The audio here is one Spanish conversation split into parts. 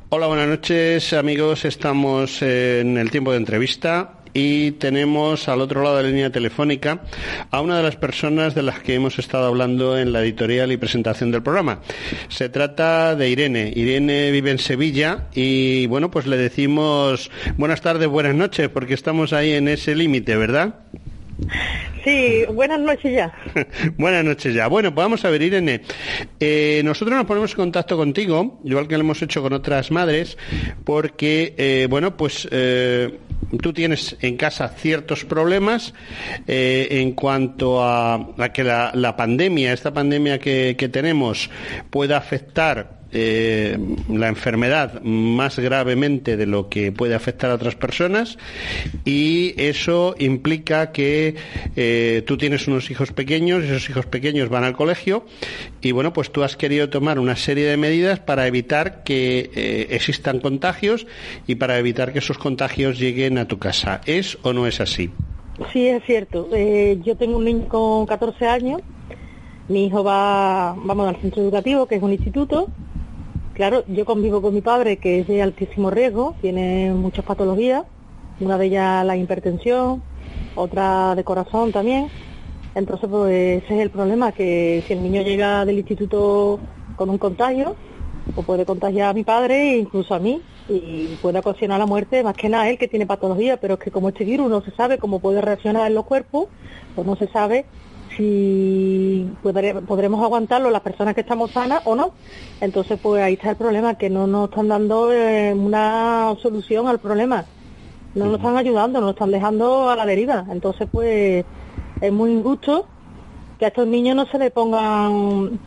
Hola, buenas noches, amigos. Estamos en el tiempo de entrevista y tenemos al otro lado de la línea telefónica a una de las personas de las que hemos estado hablando en la editorial y presentación del programa. Se trata de Irene. Irene vive en Sevilla y, bueno, pues le decimos buenas tardes, buenas noches, porque estamos ahí en ese límite, ¿verdad? Sí, buenas noches ya. Buenas noches ya. Bueno, pues vamos a ver, Irene. Nosotros nos ponemos en contacto contigo, igual que lo hemos hecho con otras madres, porque, tú tienes en casa ciertos problemas en cuanto a que la pandemia, esta pandemia que tenemos, pueda afectar la enfermedad más gravemente de lo que puede afectar a otras personas, y eso implica que tú tienes unos hijos pequeños, esos hijos pequeños van al colegio y, bueno, pues tú has querido tomar una serie de medidas para evitar que existan contagios y para evitar que esos contagios lleguen a tu casa. ¿Es o no es así? Sí, es cierto. Yo tengo un niño con 14 años, mi hijo vamos al centro educativo, que es un instituto. Claro, yo convivo con mi padre, que es de altísimo riesgo, tiene muchas patologías, una de ellas la hipertensión, otra de corazón también. Entonces, pues ese es el problema, que si el niño llega del instituto con un contagio, pues puede contagiar a mi padre e incluso a mí, y puede ocasionar la muerte, más que nada a él, que tiene patología, pero es que como este virus no se sabe cómo puede reaccionar en los cuerpos, pues no se sabe si podremos aguantarlo las personas que estamos sanas o no. Entonces, pues ahí está el problema, que no nos están dando una solución al problema, no nos están ayudando, nos están dejando a la deriva. Entonces, pues es muy injusto que a estos niños no se le pongan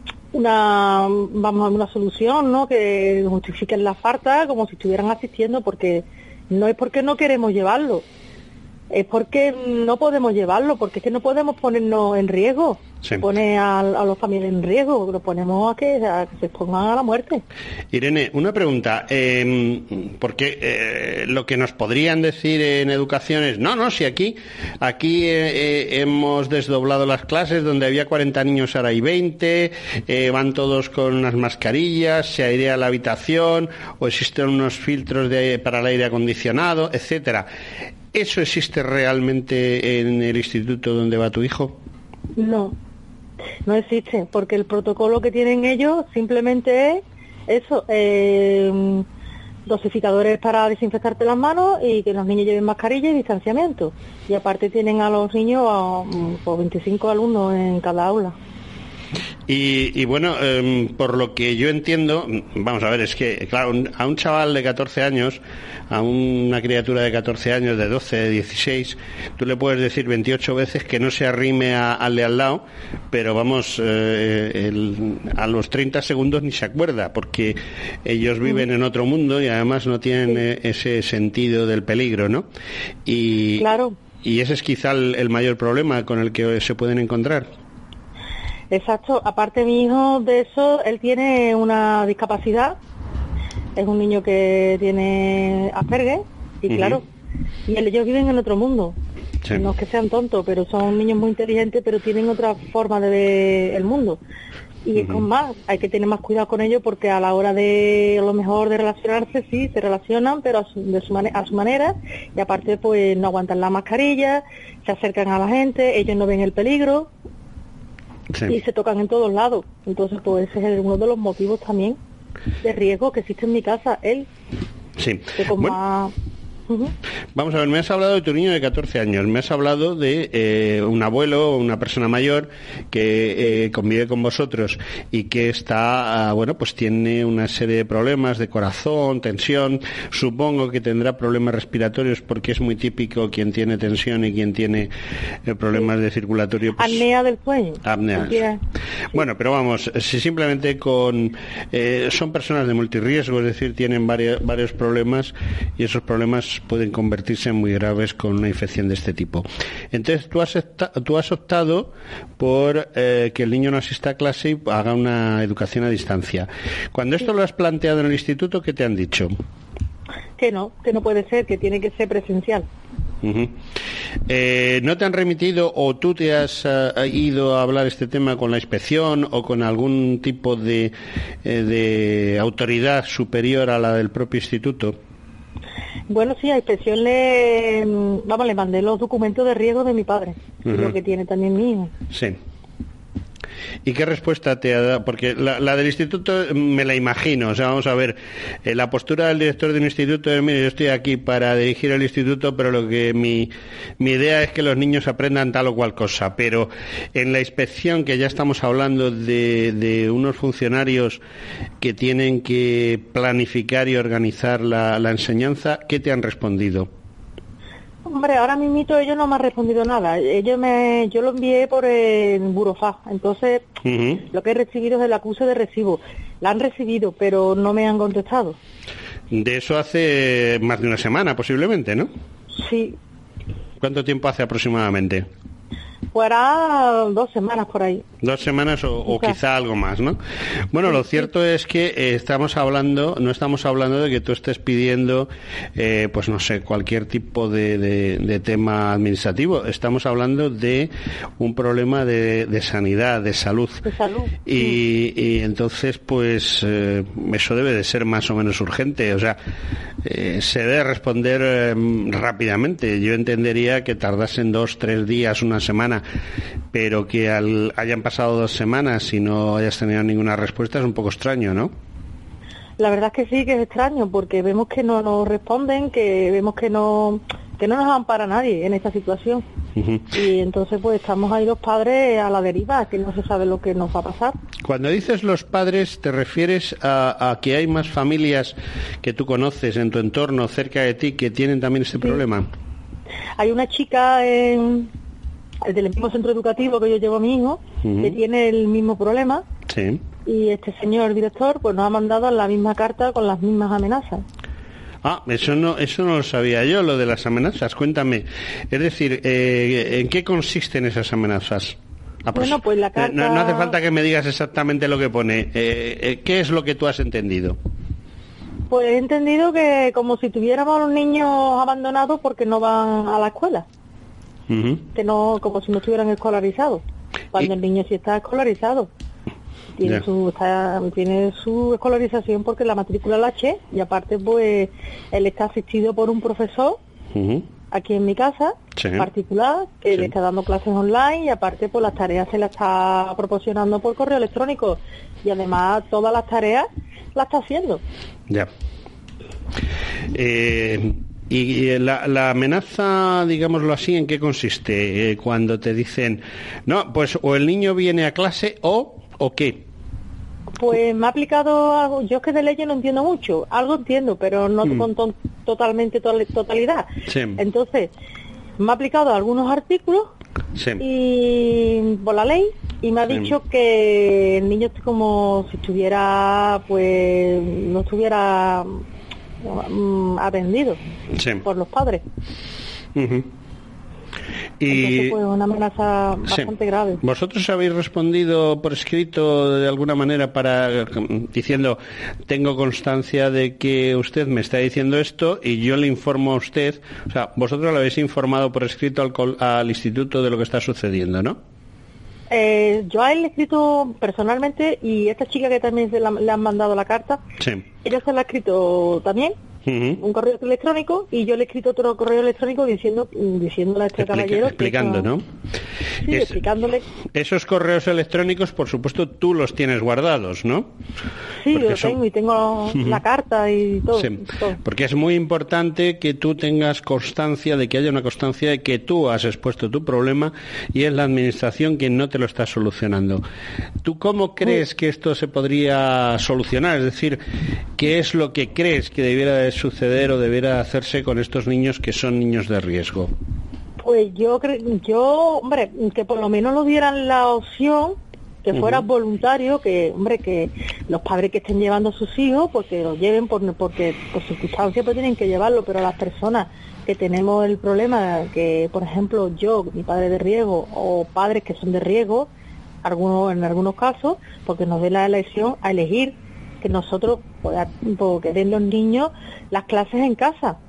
una solución, ¿no? Que justifiquen la falta como si estuvieran asistiendo, porque no es porque no queremos llevarlo, es porque no podemos llevarlo, porque es que no podemos ponernos en riesgo. Sí. Pone a los familiares en riesgo, lo ponemos a que se expongan a la muerte. Irene, una pregunta, porque lo que nos podrían decir en educación es, no, si aquí hemos desdoblado las clases, donde había 40 niños ahora hay 20, van todos con unas mascarillas, se airea la habitación, o existen unos filtros para el aire acondicionado, etcétera. ¿Eso existe realmente en el instituto donde va tu hijo? No existe, porque el protocolo que tienen ellos simplemente es eso, dosificadores para desinfectarte las manos y que los niños lleven mascarilla y distanciamiento. Y aparte tienen a los niños por 25 alumnos en cada aula. Y bueno, por lo que yo entiendo, vamos a ver, es que, claro, a un chaval de 14 años, a una criatura de 14 años, de 12, de 16, tú le puedes decir 28 veces que no se arrime al de al lado, pero vamos, a los 30 segundos ni se acuerda, porque ellos viven en otro mundo y además no tienen ese sentido del peligro, ¿no? Y, claro. Y ese es quizá el mayor problema con el que se pueden encontrar. Exacto, aparte mi hijo de eso, él tiene una discapacidad, es un niño que tiene Asperger, y claro, y ellos viven en otro mundo. Sí. No es que sean tontos, pero son niños muy inteligentes, pero tienen otra forma de ver el mundo. Y es con más, hay que tener más cuidado con ellos, porque a la hora de, a lo mejor, de relacionarse, sí, se relacionan, pero a su manera, y aparte pues no aguantan la mascarilla, se acercan a la gente, ellos no ven el peligro. Sí. Y se tocan en todos lados. Entonces, pues ese es uno de los motivos también de riesgo que existe en mi casa. Él, sí. Que como Vamos a ver, me has hablado de tu niño de 14 años, me has hablado de un abuelo o una persona mayor que convive con vosotros y que está, pues tiene una serie de problemas de corazón, tensión, supongo que tendrá problemas respiratorios, porque es muy típico quien tiene tensión y quien tiene problemas de circulatorio. Pues, apnea del sueño. Apnea. Sí. Bueno, pero vamos, si simplemente son personas de multirriesgo, es decir, tienen varios problemas, y esos problemas pueden convertirse en muy graves con una infección de este tipo. Entonces tú has optado por que el niño no asista a clase y haga una educación a distancia. Cuando esto lo has planteado en el instituto, ¿qué te han dicho? Que no puede ser, que tiene que ser presencial. Ujú. ¿No te han remitido o tú te has ido a hablar este tema con la inspección o con algún tipo de autoridad superior a la del propio instituto? Bueno, sí, a inspección le mandé los documentos de riesgo de mi padre, que es lo que tiene también mi hijo. Sí. ¿Y qué respuesta te ha dado? Porque la del instituto me la imagino. O sea, vamos a ver, la postura del director de un instituto es, mire, yo estoy aquí para dirigir el instituto, pero lo que mi idea es que los niños aprendan tal o cual cosa. Pero en la inspección, que ya estamos hablando de unos funcionarios que tienen que planificar y organizar la enseñanza, ¿qué te han respondido? Hombre, ahora mismo ellos no me han respondido nada. Yo lo envié por el Burofax. Entonces, lo que he recibido es el acuse de recibo. La han recibido, pero no me han contestado. De eso hace más de una semana, posiblemente, ¿no? Sí. ¿Cuánto tiempo hace aproximadamente? Fuera 2 semanas por ahí. 2 semanas o quizá algo más, ¿no? Bueno, lo cierto es que no estamos hablando de que tú estés pidiendo, pues no sé, cualquier tipo de tema administrativo. Estamos hablando de un problema de sanidad, de salud. De salud. Y entonces, pues, eso debe de ser más o menos urgente. O sea, se debe responder rápidamente. Yo entendería que tardasen 2, 3 días, una semana, pero que hayan pasado 2 semanas y no hayas tenido ninguna respuesta es un poco extraño, ¿no? La verdad es que sí, que es extraño, porque vemos que no nos responden, que vemos que no nos ampara nadie en esta situación. Y entonces pues estamos ahí los padres a la deriva, que no se sabe lo que nos va a pasar. Cuando dices los padres, ¿te refieres a que hay más familias que tú conoces en tu entorno, cerca de ti, que tienen también este problema? Hay una chica del mismo centro educativo que yo llevo a mi hijo, que tiene el mismo problema. Sí. Y este señor, el director, pues nos ha mandado la misma carta con las mismas amenazas. Ah, eso no lo sabía yo, lo de las amenazas. Cuéntame. Es decir, ¿en qué consisten esas amenazas? Bueno, pues la carta... No hace falta que me digas exactamente lo que pone. ¿Qué es lo que tú has entendido? Pues he entendido que como si tuviéramos a los niños abandonados porque no van a la escuela. Que no, como si no estuvieran escolarizados. Cuando el niño sí está escolarizado. Tiene su escolarización porque la matrícula la eché, y aparte pues él está asistido por un profesor aquí en mi casa, particular, que le está dando clases online, y aparte pues las tareas se las está proporcionando por correo electrónico, y además todas las tareas las está haciendo. Ya. Y la amenaza, digámoslo así, ¿en qué consiste? Cuando te dicen, no, pues o el niño viene a clase o qué. Pues me ha aplicado algo, yo es que de leyes no entiendo mucho, algo entiendo, pero no con totalidad. Sí. Entonces, me ha aplicado algunos artículos y por la ley, y me ha dicho que el niño es como si estuviera, pues, no estuviera atendido por los padres. Y entonces, pues, una amenaza bastante grave. ¿Vosotros habéis respondido por escrito de alguna manera diciendo, tengo constancia de que usted me está diciendo esto y yo le informo a usted? O sea, vosotros le habéis informado por escrito al instituto de lo que está sucediendo, ¿no? Yo a él le he escrito personalmente, y esta chica que también le han mandado la carta, ella se la ha escrito también. Un correo electrónico, y yo le he escrito otro correo electrónico diciéndole a este caballero explicando, ¿no? Sí, explicándole. Esos correos electrónicos, por supuesto, tú los tienes guardados, ¿no? Sí, porque yo tengo, y tengo la carta y todo, todo. Porque es muy importante que tú tengas constancia, de que haya una constancia de que tú has expuesto tu problema y es la administración quien no te lo está solucionando. ¿Tú cómo crees que esto se podría solucionar? Es decir, ¿qué es lo que crees que debiera de suceder o debiera hacerse con estos niños que son niños de riesgo? Pues yo, hombre, que por lo menos nos dieran la opción, que fuera voluntario, que, hombre, que los padres que estén llevando a sus hijos, porque los lleven, porque por circunstancias pues tienen que llevarlo, pero las personas que tenemos el problema, que por ejemplo yo, mi padre de riesgo, o padres que son de riesgo, en algunos casos, porque nos dé la elección a elegir que nosotros, que den los niños las clases en casa,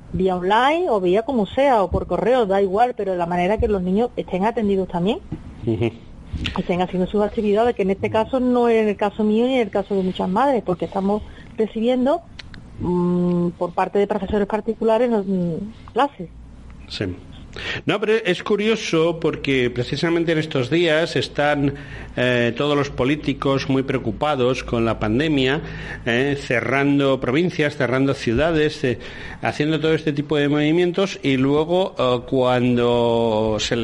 vía online o vía como sea, o por correo, da igual, pero de la manera que los niños estén atendidos también, estén haciendo sus actividades, que en este caso no es el caso mío ni en el caso de muchas madres, porque estamos recibiendo por parte de profesores particulares clases. Sí. No, pero es curioso porque precisamente en estos días están todos los políticos muy preocupados con la pandemia, cerrando provincias, cerrando ciudades, haciendo todo este tipo de movimientos, y luego cuando se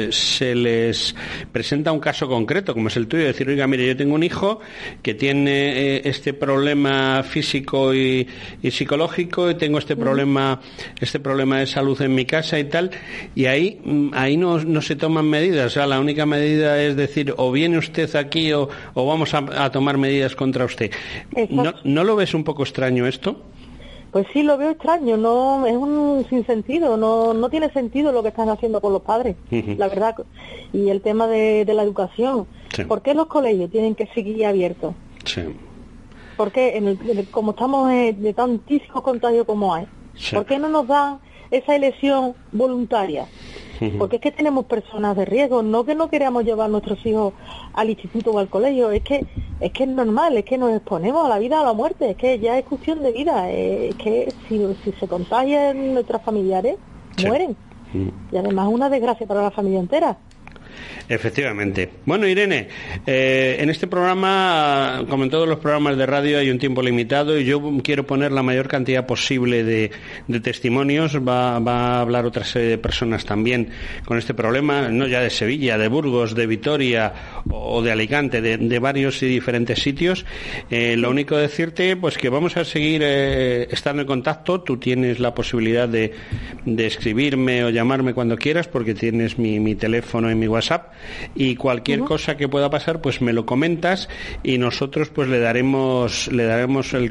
les presenta un caso concreto, como es el tuyo, decir, oiga, mire, yo tengo un hijo que tiene este problema físico y psicológico, y tengo este problema de salud en mi casa y tal. Y ahí no se toman medidas. O sea, la única medida es decir, o viene usted aquí o vamos a tomar medidas contra usted. ¿No lo ves un poco extraño esto? Pues sí, lo veo extraño. No, es un sinsentido. No tiene sentido lo que están haciendo con los padres, la verdad. Y el tema de la educación. Sí. ¿Por qué los colegios tienen que seguir abiertos? Sí. Porque como estamos de tantísimos contagios como hay, sí, ¿por qué no nos dan esa elección voluntaria? Porque es que tenemos personas de riesgo, no que no queramos llevar a nuestros hijos al instituto o al colegio, es que es normal, es que nos exponemos a la vida o a la muerte, es que ya es cuestión de vida, es que si se contagian nuestros familiares, sí, mueren. Y además una desgracia para la familia entera. Efectivamente. Bueno, Irene, en este programa, como en todos los programas de radio, hay un tiempo limitado y yo quiero poner la mayor cantidad posible de testimonios. Va a hablar otra serie de personas también con este problema, no ya de Sevilla, de Burgos, de Vitoria o de Alicante, de varios y diferentes sitios. Lo único decirte, pues que vamos a seguir estando en contacto. Tú tienes la posibilidad de escribirme o llamarme cuando quieras, porque tienes mi teléfono y mi WhatsApp, y cualquier cosa que pueda pasar pues me lo comentas y nosotros pues le daremos el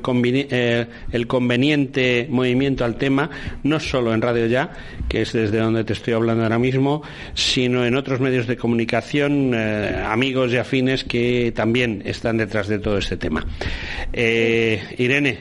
conveniente movimiento al tema, no solo en Radio Ya, que es desde donde te estoy hablando ahora mismo, sino en otros medios de comunicación, amigos y afines que también están detrás de todo este tema. Irene,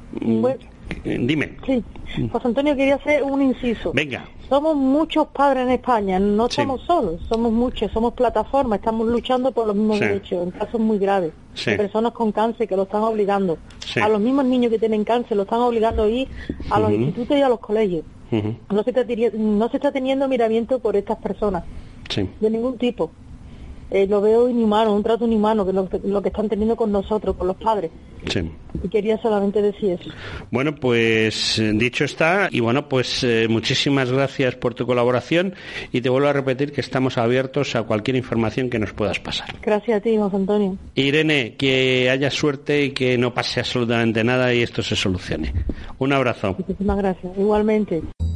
dime. Sí, José Antonio, quería hacer un inciso. Venga. Somos muchos padres en España, no estamos solos, somos muchos, somos plataformas, estamos luchando por los mismos derechos, en casos muy graves, de personas con cáncer que lo están obligando, a los mismos niños que tienen cáncer lo están obligando a ir a los institutos y a los colegios. No se está teniendo miramiento por estas personas, de ningún tipo. Lo veo inhumano, un trato inhumano, que lo que están teniendo con nosotros, con los padres. Sí. Y quería solamente decir eso. Bueno, pues dicho está, y bueno, pues muchísimas gracias por tu colaboración, y te vuelvo a repetir que estamos abiertos a cualquier información que nos puedas pasar. Gracias a ti, José Antonio. Irene, que haya suerte y que no pase absolutamente nada y esto se solucione. Un abrazo. Muchísimas gracias, igualmente.